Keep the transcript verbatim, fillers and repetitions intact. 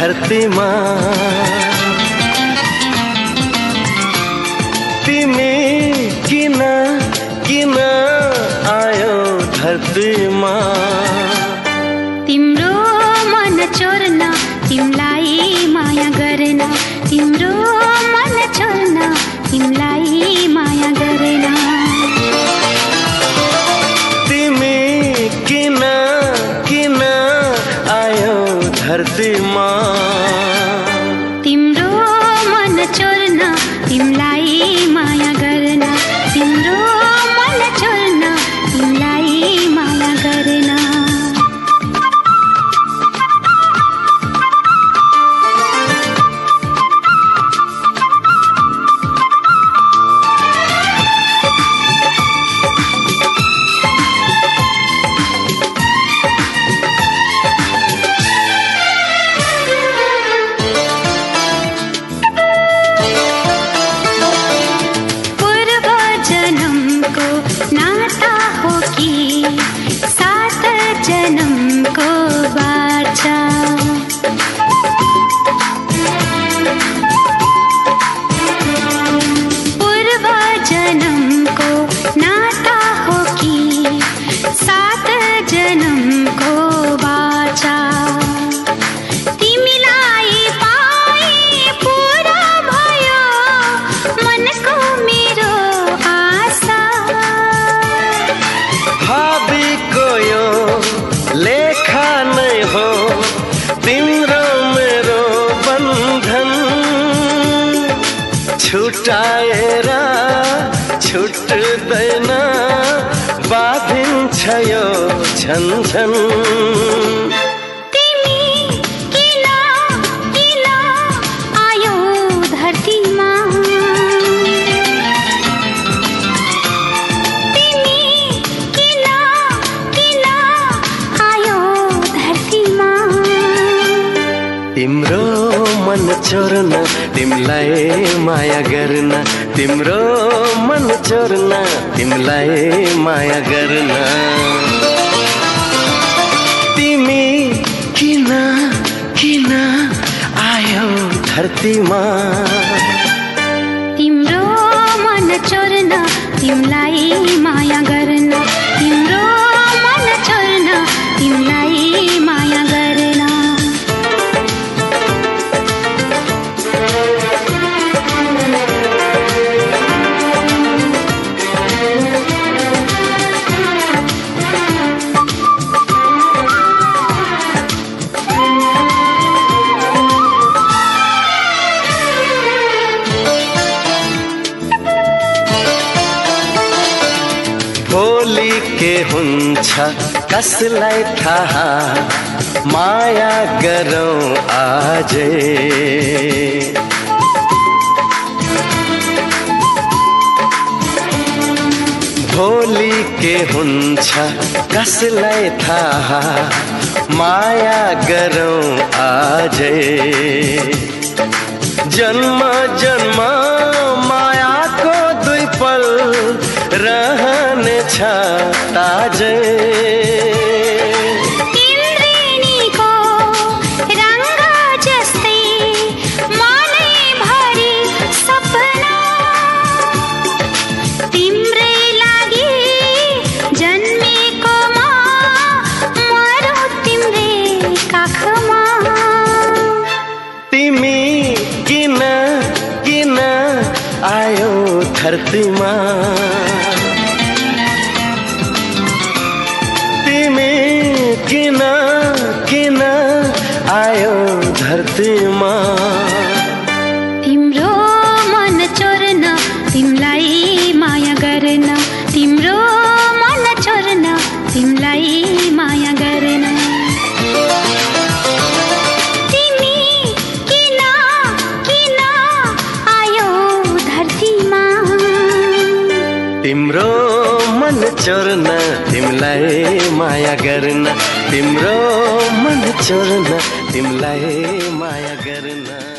धरतीमा तिमी किन किन आयो धरतीमा। तिम्रो मन चोर्न तिमलाई माया गर्न, तिम्रो मन चोर्न तिमलाई माया गर्न। तिमी किन किन आयो धरतीमा। तिम्रो मन चोर्न तिमलाई माया गर्न, तिम्रो मन चोर्न तिमलाई माया गर्न। नाता हो कि सात जन्मको बाचा। पूर्व जन्मको नाता हो कि सात जन्मको बाचा। तिमीलाई पाए पूरा भयो मनको मेरो आशा। भावीको यो लेखा नै हो तिम्रो मेरो बन्धन। छुटाएर छुट्दैन बाँधिन्छ यो झन्झन। तिमी किन किन आयो धरतीमा। तिम्रो मन चोर्न तिमलाई माया गर्न, तिम्रो मन चोर्न तिमलाई माया गर्न। तिमी किन किन आयो धरतीमा। तिम्रो मन चोर्न तिमलाई माया गर्न, तिम्रो मन चोर्न तिमलाई माया गर्न। भोलि के हुन्छ कसलाई थाहा, माया गरौँ आजै। भोलि के हुन्छ कसलाई थाहा, माया गरौँ आजै। जन्म जन्म मायाको दुई पल रहनेछ ताजै। इन्द्रेणीको रङ्ग जस्तै मनैभरि सपना। तिम्रै लागि जन्मेको म मरौ तिम्रै काखमा। तिमी किन किन आयो धरतीमा। तिमी किन किन आयो धरतीमा। तिम्रो मन चोर्न तिमलाई माया गर्न, तिम्रो मन चोर्न तिमलाई माया गर्न। तिमी किन किन आयो धरतीमा। तिम्रो मन चोर्न तिमलाई माया गर्न, तिम्रो मन चोर्न तिमलाई माया गर्न।